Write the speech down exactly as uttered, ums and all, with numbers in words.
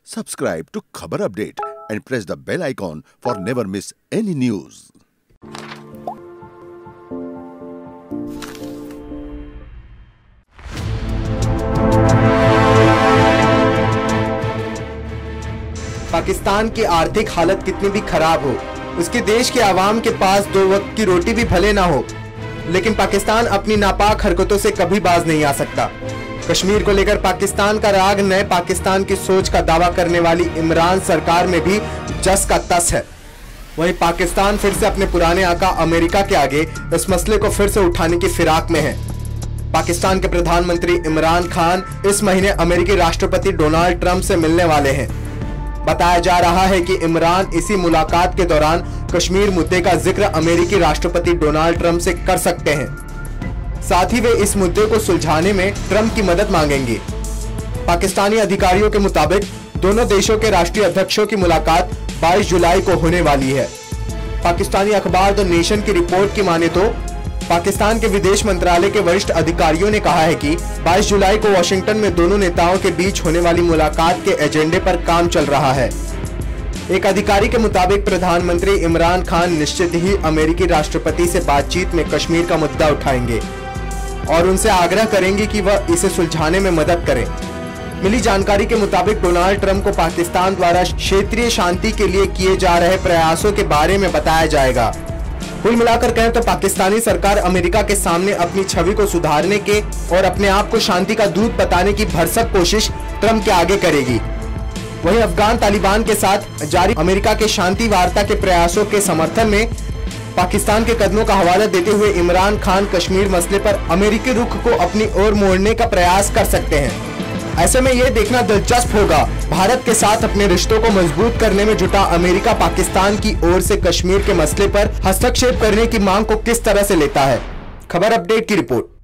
Subscribe to Khabar Update and press the bell icon for never miss any news. Pakistan की आर्थिक हालत कितनी भी खराब हो, उसके देश के आवाम के पास दो वक्त की रोटी भी भले ना हो, लेकिन पाकिस्तान अपनी नापाक हरकतों से कभी बाज नहीं आ सकता। कश्मीर को लेकर पाकिस्तान का राग नए पाकिस्तान की सोच का दावा करने वाली इमरान सरकार में भी जस का तस है। वहीं पाकिस्तान फिर से अपने पुराने आका अमेरिका के आगे इस मसले को फिर से उठाने की फिराक में है। पाकिस्तान के प्रधानमंत्री इमरान खान इस महीने अमेरिकी राष्ट्रपति डोनाल्ड ट्रंप से मिलने वाले हैं। बताया जा रहा है कि इमरान इसी मुलाकात के दौरान कश्मीर मुद्दे का जिक्र अमेरिकी राष्ट्रपति डोनाल्ड ट्रंप से कर सकते हैं। साथ ही वे इस मुद्दे को सुलझाने में ट्रंप की मदद मांगेंगे। पाकिस्तानी अधिकारियों के मुताबिक दोनों देशों के राष्ट्रीय अध्यक्षों की मुलाकात बाईस जुलाई को होने वाली है। पाकिस्तानी अखबार द नेशन की रिपोर्ट की माने तो पाकिस्तान के विदेश मंत्रालय के वरिष्ठ अधिकारियों ने कहा है कि बाईस जुलाई को वॉशिंगटन में दोनों नेताओं के बीच होने वाली मुलाकात के एजेंडे पर काम चल रहा है। एक अधिकारी के मुताबिक प्रधानमंत्री इमरान खान निश्चित ही अमेरिकी राष्ट्रपति से बातचीत में कश्मीर का मुद्दा उठाएंगे और उनसे आग्रह करेंगे कि वह इसे सुलझाने में मदद करें। मिली जानकारी के मुताबिक डोनाल्ड ट्रंप को पाकिस्तान द्वारा क्षेत्रीय शांति के लिए किए जा रहे प्रयासों के बारे में बताया जाएगा। कुल मिलाकर कहें तो पाकिस्तानी सरकार अमेरिका के सामने अपनी छवि को सुधारने के और अपने आप को शांति का दूत बताने की भरसक कोशिश ट्रंप के आगे करेगी। वहीं अफगान तालिबान के साथ जारी अमेरिका के शांति वार्ता के प्रयासों के समर्थन में पाकिस्तान के कदमों का हवाला देते हुए इमरान खान कश्मीर मसले पर अमेरिकी रुख को अपनी ओर मोड़ने का प्रयास कर सकते हैं। ऐसे में यह देखना दिलचस्प होगा भारत के साथ अपने रिश्तों को मजबूत करने में जुटा अमेरिका पाकिस्तान की ओर से कश्मीर के मसले पर हस्तक्षेप करने की मांग को किस तरह से लेता है। खबर अपडेट की रिपोर्ट।